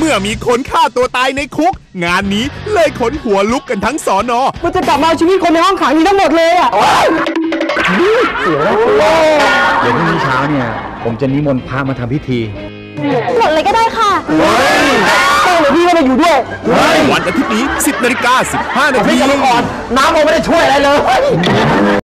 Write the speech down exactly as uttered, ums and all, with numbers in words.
มื่อมีคนฆ่าตัวตายในคุกงานนี้เลยขนหัวลุกกันทั้งสอนอมันจะกลับมาชีวิตคนในห้องขังนี้ทั้งหมดเลยอ่ะเสียแล้วเดี๋ยวพรุ่งนี้เช้าเนี่ยผมจะนิมนต์พระมาทำพิธีหมดเลยก็ได้ค่ะต้องเลยพี่ก็มาอยู่ด้วยวันอาทิตย์นี้สิบนาฬิกาสิบห้านาทีน้ำผมไม่ได้ช่วยอะไรเลย